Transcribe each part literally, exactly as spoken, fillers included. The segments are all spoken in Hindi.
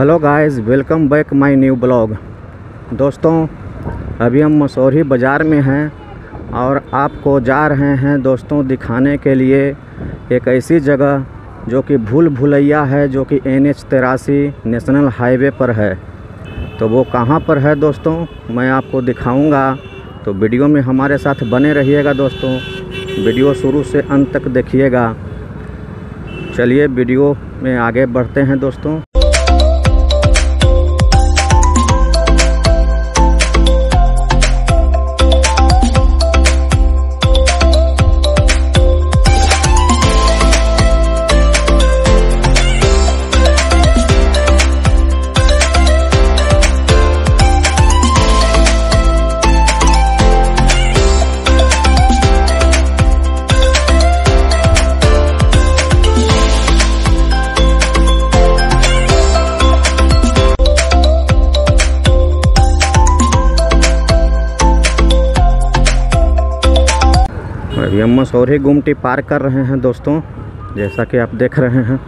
Hello guys, welcome back my new blog. दोस्तों, अभी हम मसौरी बाज़ार में हैं और आपको जा रहे हैं दोस्तों दिखाने के लिए एक ऐसी जगह जो कि भूल भुलैया है, जो कि एन एच तिरासी नेशनल हाईवे पर है। तो वो कहाँ पर है दोस्तों, मैं आपको दिखाऊंगा। तो वीडियो में हमारे साथ बने रहिएगा दोस्तों, वीडियो शुरू से अंत तक देखिएगा। चलिए वीडियो में आगे बढ़ते हैं दोस्तों। अभी हम मसौरी गुमटी पार कर रहे हैं दोस्तों, जैसा कि आप देख रहे हैं।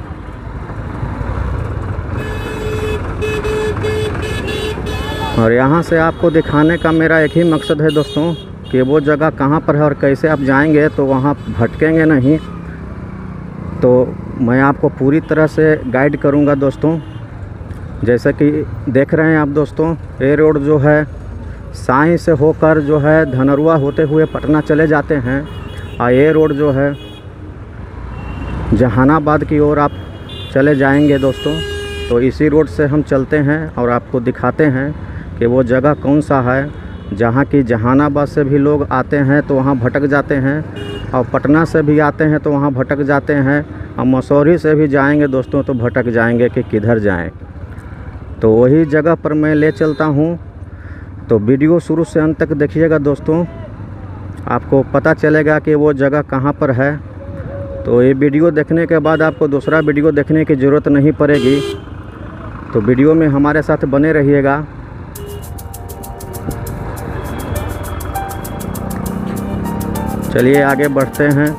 और यहाँ से आपको दिखाने का मेरा एक ही मकसद है दोस्तों कि वो जगह कहाँ पर है और कैसे आप जाएंगे तो वहाँ भटकेंगे नहीं। तो मैं आपको पूरी तरह से गाइड करूँगा दोस्तों। जैसा कि देख रहे हैं आप दोस्तों, ये रोड जो है साई से होकर जो है धनरुआ होते हुए पटना चले जाते हैं, और ये रोड जो है जहानाबाद की ओर आप चले जाएंगे दोस्तों। तो इसी रोड से हम चलते हैं और आपको दिखाते हैं कि वो जगह कौन सा है जहाँ की जहानाबाद से भी लोग आते हैं तो वहाँ भटक जाते हैं, और पटना से भी आते हैं तो वहाँ भटक जाते हैं, और मसौरी से भी जाएंगे दोस्तों तो भटक जाएंगे कि किधर जाएं। तो वही जगह पर मैं ले चलता हूँ। तो वीडियो शुरू से अंत तक देखिएगा दोस्तों, आपको पता चलेगा कि वो जगह कहाँ पर है। तो ये वीडियो देखने के बाद आपको दूसरा वीडियो देखने की ज़रूरत नहीं पड़ेगी। तो वीडियो में हमारे साथ बने रहिएगा। चलिए आगे बढ़ते हैं।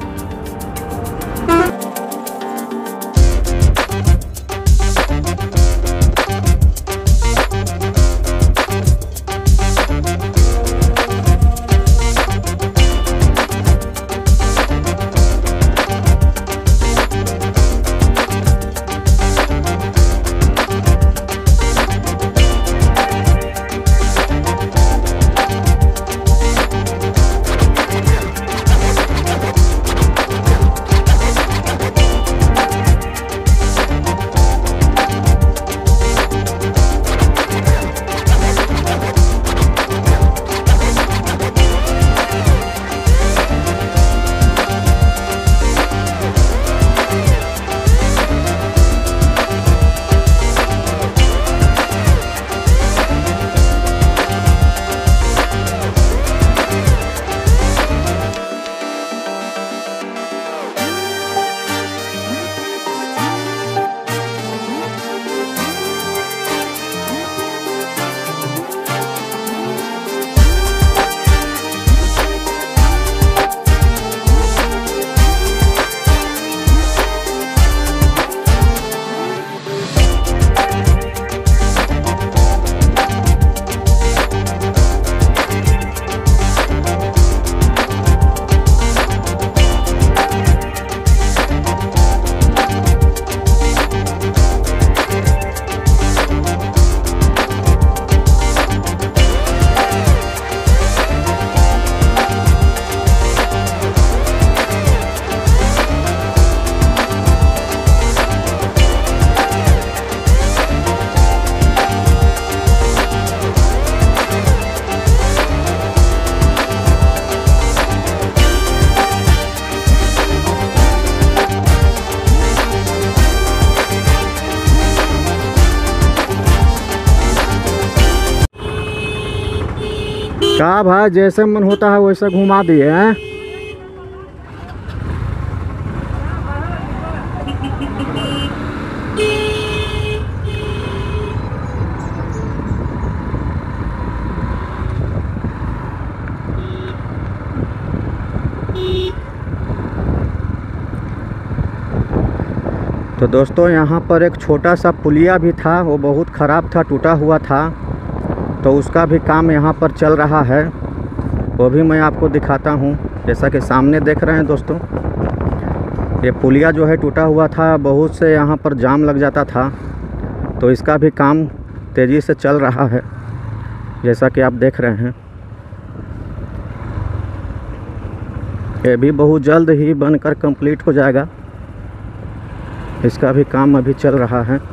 क्या भाई, जैसे मन होता है वैसे घुमा दिए हैं। तो दोस्तों यहाँ पर एक छोटा सा पुलिया भी था, वो बहुत ख़राब था, टूटा हुआ था। तो उसका भी काम यहाँ पर चल रहा है, वो भी मैं आपको दिखाता हूँ। जैसा कि सामने देख रहे हैं दोस्तों, ये पुलिया जो है टूटा हुआ था, बहुत से यहाँ पर जाम लग जाता था। तो इसका भी काम तेज़ी से चल रहा है, जैसा कि आप देख रहे हैं। ये भी बहुत जल्द ही बनकर कंप्लीट हो जाएगा, इसका भी काम अभी चल रहा है।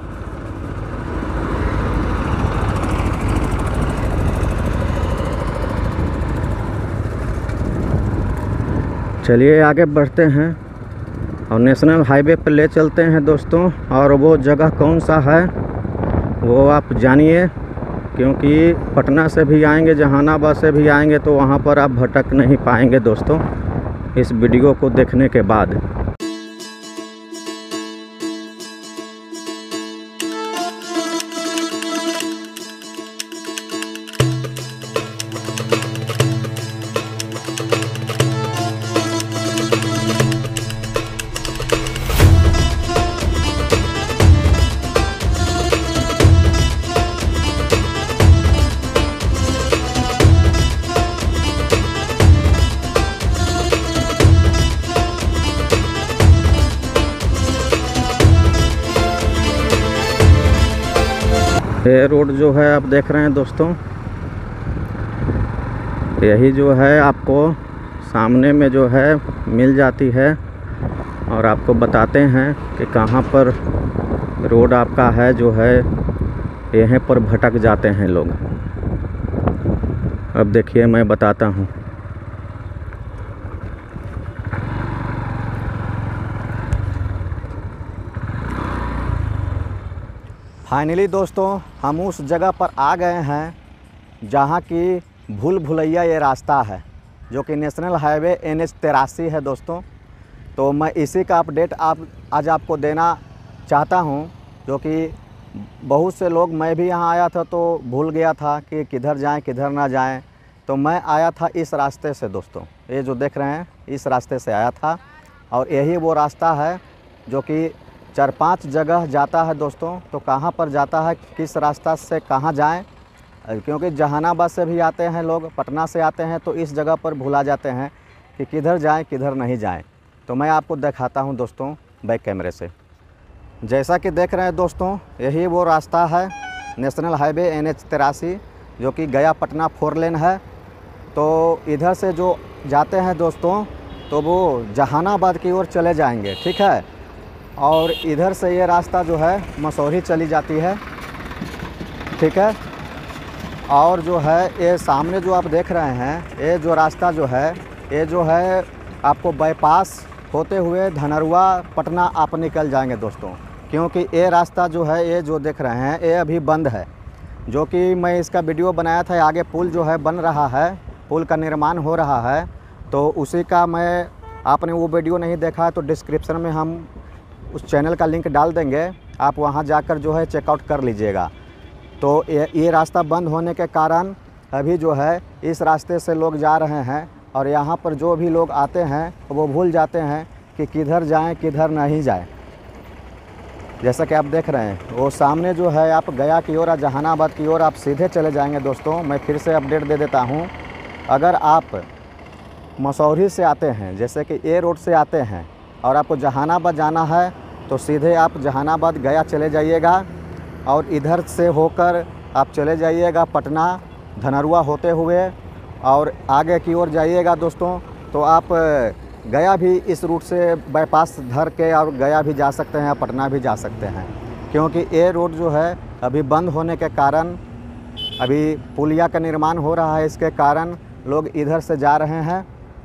चलिए आगे बढ़ते हैं और नेशनल हाईवे पर ले चलते हैं दोस्तों। और वो जगह कौन सा है वो आप जानिए, क्योंकि पटना से भी आएंगे, जहानाबाद से भी आएंगे, तो वहाँ पर आप भटक नहीं पाएंगे दोस्तों, इस वीडियो को देखने के बाद। ये रोड जो है आप देख रहे हैं दोस्तों, यही जो है आपको सामने में जो है मिल जाती है। और आपको बताते हैं कि कहाँ पर रोड आपका है जो है, यहीं पर भटक जाते हैं लोग। अब देखिए मैं बताता हूँ। फाइनली दोस्तों हम उस जगह पर आ गए हैं जहाँ की भूल भुलैया ये रास्ता है, जो कि नेशनल हाईवे एन एच तिरासी है दोस्तों। तो मैं इसी का अपडेट आप आज आपको देना चाहता हूँ, जो कि बहुत से लोग, मैं भी यहाँ आया था तो भूल गया था कि किधर जाएं किधर ना जाएं। तो मैं आया था इस रास्ते से दोस्तों, ये जो देख रहे हैं इस रास्ते से आया था। और यही वो रास्ता है जो कि चार पांच जगह जाता है दोस्तों। तो कहाँ पर जाता है, किस रास्ता से कहाँ जाएं, क्योंकि जहानाबाद से भी आते हैं लोग, पटना से आते हैं, तो इस जगह पर भुला जाते हैं कि किधर जाएं किधर नहीं जाएं। तो मैं आपको दिखाता हूं दोस्तों बैक कैमरे से। जैसा कि देख रहे हैं दोस्तों, यही वो रास्ता है नेशनल हाईवे एन एच तिरासी, जो कि गया पटना फोर लेन है। तो इधर से जो जाते हैं दोस्तों, तो वो जहानाबाद की ओर चले जाएंगे, ठीक है। और इधर से ये रास्ता जो है मसौरी चली जाती है, ठीक है। और जो है ये सामने जो आप देख रहे हैं, ये जो रास्ता जो है, ये जो है आपको बाईपास होते हुए धनरुआ पटना आप निकल जाएंगे दोस्तों। क्योंकि ये रास्ता जो है, ये जो देख रहे हैं, ये अभी बंद है। जो कि मैं इसका वीडियो बनाया था, आगे पुल जो है बन रहा है, पुल का निर्माण हो रहा है। तो उसी का मैं, आपने वो वीडियो नहीं देखा है तो डिस्क्रिप्शन में हम उस चैनल का लिंक डाल देंगे, आप वहां जाकर जो है चेकआउट कर लीजिएगा। तो ये ये रास्ता बंद होने के कारण अभी जो है इस रास्ते से लोग जा रहे हैं। और यहाँ पर जो भी लोग आते हैं वो भूल जाते हैं कि किधर जाएं किधर नहीं जाएं। जैसा कि आप देख रहे हैं, वो सामने जो है आप गया की ओर, जहानाबाद की ओर आप सीधे चले जाएंगे दोस्तों। मैं फिर से अपडेट दे देता हूँ, अगर आप मसौरी से आते हैं, जैसे कि ए रोड से आते हैं और आपको जहानाबाद जाना है, तो सीधे आप जहानाबाद गया चले जाइएगा। और इधर से होकर आप चले जाइएगा पटना धनरुआ होते हुए, और आगे की ओर जाइएगा दोस्तों। तो आप गया भी इस रूट से बाईपास धर के और गया भी जा सकते हैं, पटना भी जा सकते हैं। क्योंकि ये रोड जो है अभी बंद होने के कारण, अभी पुलिया का निर्माण हो रहा है, इसके कारण लोग इधर से जा रहे हैं।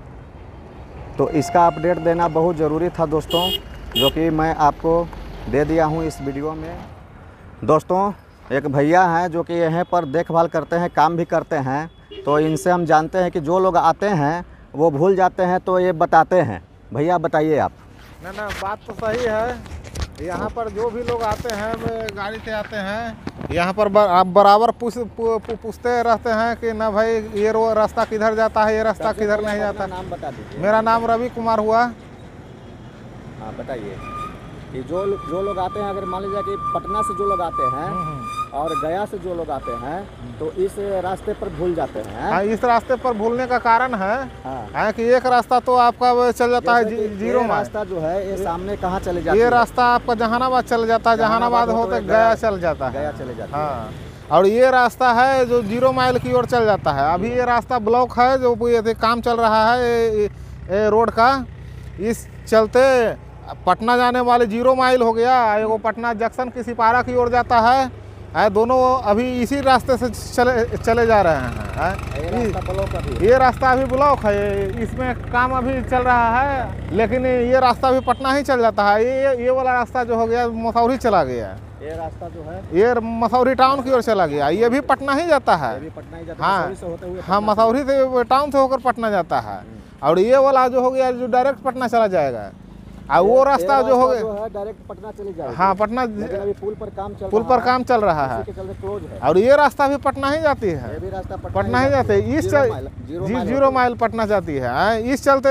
तो इसका अपडेट देना बहुत ज़रूरी था दोस्तों, जो कि मैं आपको दे दिया हूं इस वीडियो में। दोस्तों एक भैया हैं जो कि यहाँ पर देखभाल करते हैं, काम भी करते हैं। तो इनसे हम जानते हैं कि जो लोग आते हैं वो भूल जाते हैं, तो ये बताते हैं। भैया बताइए आप। ना ना बात तो सही है। यहाँ पर जो भी लोग आते हैं, वे गाड़ी से आते हैं, यहाँ पर बर, आप बराबर पूछ पूछते रहते हैं कि ना भाई ये रो रास्ता किधर जाता है, ये रास्ता किधर नहीं जाता। नाम बता दीजिए। मेरा नाम रवि कुमार हुआ। हाँ बताइए। कि जो जो लोग आते हैं, अगर मान लीजिए कि पटना से जो लोग आते हैं और गया से जो लोग आते हैं तो इस रास्ते पर भूल जाते हैं। हाँ, इस रास्ते पर भूलने का कारण है, हाँ। है कि एक रास्ता तो आपका वो चल जाता है जी, जीरो माइल। रास्ता जो है ये सामने कहाँ चले जाता है? ये रास्ता आपका जहानाबाद चल जाता है, जहानाबाद होते गया चल जाता है, गया चले जाता है। हाँ। और ये रास्ता है जो जीरो माइल की ओर चल जाता है। अभी ये रास्ता ब्लॉक है, जो ये काम चल रहा है ये, ये रोड का। इस चलते पटना जाने वाले जीरो माइल हो गया, एगो पटना जंक्शन की सिपारा की ओर जाता है, है दोनों अभी इसी रास्ते से चले चले जा रहे हैं। ये रास्ता ब्लॉक अभी ये रास्ता अभी ब्लॉक है, इसमें काम अभी चल रहा है, लेकिन ये रास्ता भी पटना ही चल जाता है। ये ये वाला रास्ता जो हो गया मसौरी चला गया, ये रास्ता जो है ये मसौरी टाउन की ओर चला गया, ये भी पटना ही जाता है। ये भी पटना ही जाता है, हाँ मसौरी से होते हुए हाँ, मसौरी से टाउन से होकर पटना जाता है। और ये वाला जो हो गया जो डायरेक्ट पटना चला जाएगा, और वो रास्ता जो हो गया डायरेक्ट पटना चले जाएगा। हाँ पटना, अभी पुल पर काम चल पुल पर काम चल रहा है, क्लोज है। और ये रास्ता भी पटना ही जाती है, ये भी रास्ता पटना ही जाते है। इस जी जीरो माइल पटना जाती है। इस चलते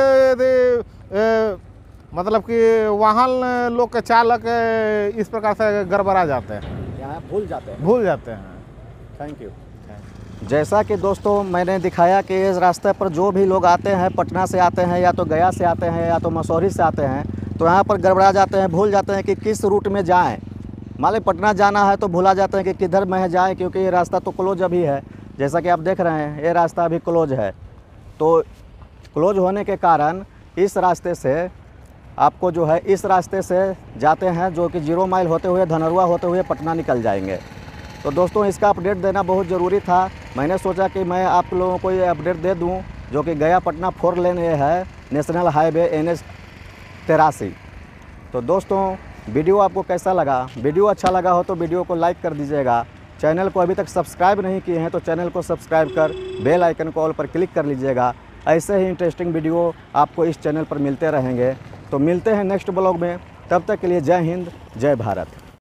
ए, मतलब कि वाहन लोग के चालक इस प्रकार से गड़बड़ा जाते हैं, यहाँ भूल जाते हैं भूल जाते हैं। Thank you. जैसा कि दोस्तों मैंने दिखाया कि इस रास्ते पर जो भी लोग आते हैं, पटना से आते हैं या तो गया से आते हैं या तो मसौरी से आते हैं, तो यहाँ पर गड़बड़ा जाते हैं, भूल जाते हैं कि किस रूट में जाएं। मान लीजिए पटना जाना है तो भूला जाते हैं कि किधर में जाएं, क्योंकि ये रास्ता तो क्लोज अभी है। जैसा कि आप देख रहे हैं ये रास्ता अभी क्लोज है, तो क्लोज होने के कारण इस रास्ते से आपको जो है इस रास्ते से जाते हैं, जो कि जीरो माइल होते हुए धनरुआ होते हुए पटना निकल जाएंगे। तो दोस्तों इसका अपडेट देना बहुत ज़रूरी था। मैंने सोचा कि मैं आप लोगों को ये अपडेट दे दूं, जो कि गया पटना फोर लेन ये है, नेशनल हाईवे एन एच तिरासी। तो दोस्तों वीडियो आपको कैसा लगा? वीडियो अच्छा लगा हो तो वीडियो को लाइक कर दीजिएगा। चैनल को अभी तक सब्सक्राइब नहीं किए हैं तो चैनल को सब्सक्राइब कर बेल आइकन को ऑल पर क्लिक कर लीजिएगा। ऐसे ही इंटरेस्टिंग वीडियो आपको इस चैनल पर मिलते रहेंगे। तो मिलते हैं नेक्स्ट ब्लॉग में, तब तक के लिए जय हिंद, जय भारत।